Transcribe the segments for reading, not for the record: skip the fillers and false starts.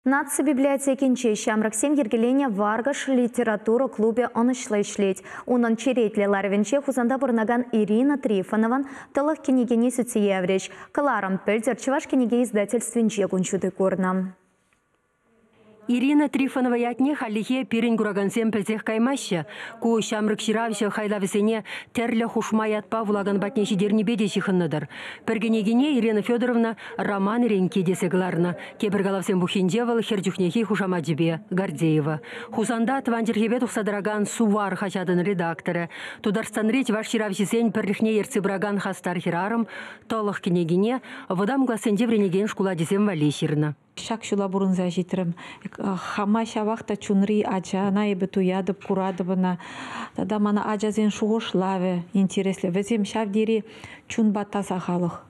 Нация библиотекинче Шамраксем ергелене Варгаш литература клубе онышлы ишлеть. Унан черетле ларвенче хузанда бурнаган Ирина Трифонован тылых кенегене сүтиевреч. Каларам пельдер чеваш кенеге издательственче гунчуды курнам. Ирина Трифонова ятне халихе пирин гурагансем пельзех каймаща. Ку шамрык ширавща хайлавесене терлі хушмаят павулаган батнеші дернебеде шихынныдыр. Пергенегене Ирина Федоровна роман ренке десегларна. Кебергалавсем бухиндевал хердюхнехи хушамаджибе Гордеева. Хузанда тванчерхебе тухсадраган сувар хачадын редакторы. Тударстанрить ваш ширавщисень перлихне ерцебраган хастар хирарым. Толых кенегене водам гласендевренеген шкула десем валеширна. Шак шула бурунза житрым. Хама шавахта чунри ача на ебету ядып курадыбына. Тада мана ачазен шуғыш лаве интересле. Везем шавдери чун баттаса халық.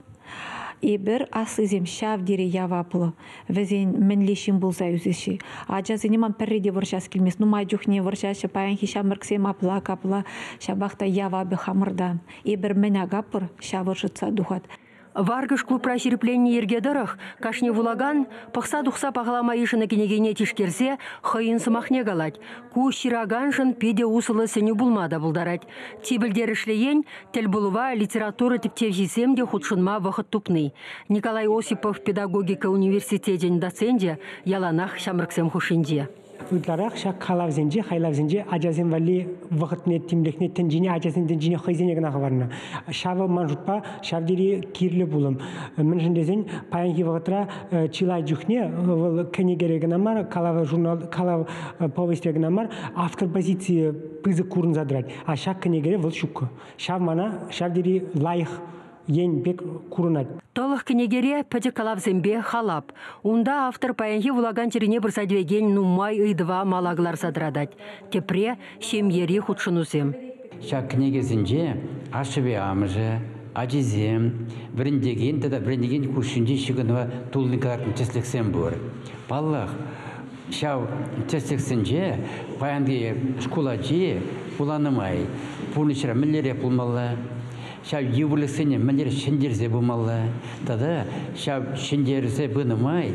Ибер асызем шавдери яваплы. Везен мінлешін болса үзеші. Ачазен иман перреде варшас келмес. Нумай жүхне варшашы паянхи шамырксем апла капла. Шабахта явабы хамырдан. Ибер мен агапыр шавыршытса духат. Варгыш клуб праширпленне ергедырых, кашне вулаган, пықса дұқса пағалама ешіні кенегене тишкерсе, хойын сымахне галать. Ку шираганшын педе усылы сені булмада бұлдарать. Тибілдер ішлейен, тіл бұлыва литература тіптев жесемде худшынма вақыт тупны. Николай Осипов педагогика университетен доценде, яланах шамрыксем хушинде. Утларах шак халавзенже, хайлавзенже, аджазен вали вақытне тимлекне тенжине, аджазен тенжине хойзене гына хаварна. Шава манжутпа, шавдери кирлі булым. Меншіндезен паянхи вақытра чилай жүхне, кенегере гына мар, калав журнал, калав повесте гына мар, автор позиции пызы курын задрать. А шак кенегере выл шукку. Шав мана, шавдери лайх. Ен бек курунат. Толық кенегере пәді калавзембе халап. Унда автор паянхи вулаган черене бір садвеген нумай ыйдыва малаглар садрадать. Тепре шемьери худшынузем. Шак кенегезінже ашыбе амыжы, ажизем, біріндеген куршынже шығынова тулникалардың теслексен бұр. Баллах, шау теслексенже паянги школачы уланымай, пулнышыра мүллере пулмалы. Шав еврлесене мәлер шендерзе бұмалы. Тада шав шендерзе бұнымай,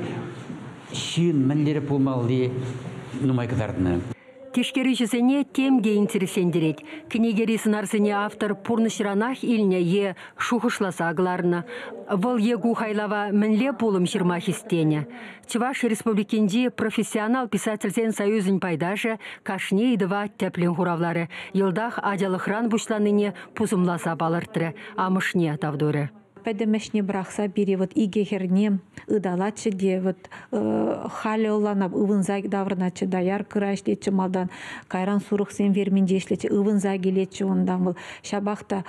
шын мәлері бұмалы нумай кадардыны. Тешкерішісіне темге интересендерет. Кенегері сынарсыне автор пурнышыранах илне е шухышласа агларына. Выл егу хайлава мінле пулым шырмахистене. Чуваш республикинде профессионал писательзен союзын пайдажы кашне идыва тәплен хуравлары. Йылдах адялықран бұшланыне пузымласа балыртыры, амышне тавдуры. Пәдемешне брақса бире вот игехерне ыдалачы де вот халі оланап ывынзаг даврыначы даяр кырашлечі малдан кайран сурықсен вермендешлечі ывынзаг елечі ондан бұл шабақта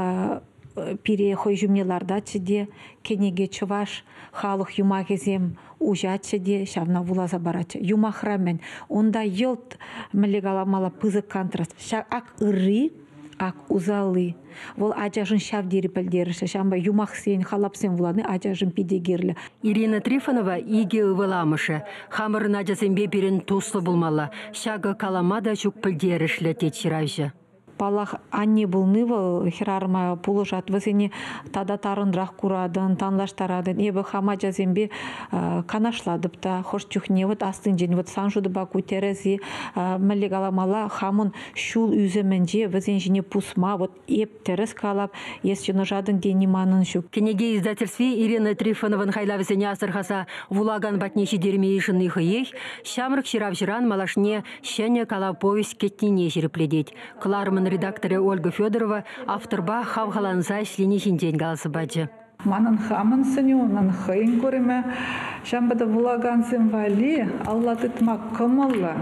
пире хой жүмнелардачы де кенеге чуваш халық юмағезем ужачы де шавна вулаза барачы юмахрамен онда елт мілегаламала пызык контраст ак ыры ак узалы. Вол ажажын шавдері пәлдеріші, шамба юмақсен, халапсен вуланы ажажын педегерлі. Ирина Трифонова иге ывыламышы. Хамырын ажасенбе берін туслы булмалы. Шағы каламада жүк пәлдерішлі тетшірайшы. Палах анне булнывал хирарма пулышат весене тада тарындрақ курадын, танлаштарадын. Ебі хама жазембе канашладып та, хош чухне вот астын жен, вот санжуды баку терези мәлегаламала хамын шул үземенже везен жіне пусма, вот еп терез калап, ес жыны жадын дениманын шук. Кенеге издательстве Ирина Трифонован хайлавесене асырхаса вулаган батнеші дермейшін ихыех, шамрык ширавжыран малашне шене кала повесть кетнине жерепледеть. Клармын редакторы Ольга Федорова авторба хавгаланза шленихин день галсы баджи. Манан хамын сыню, нан хайын көреме, жамбада вулаган вали, алла тытмак кымылла.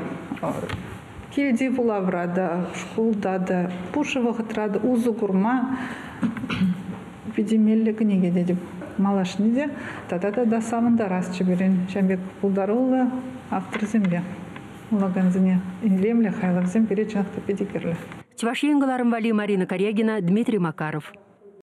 Келди вулаврада, шкулдада, пушы вағытрада, узу курма, педемелі кінеге дедіп. Малашны де, тада самында расчы берен, жамбек пулдарылы автор земле. Вулаган зіне инлемлі, хайлав зем перечанақта педикерлі. Чувашиенгаларым вали Марина Корягина, Дмитрий Макаров.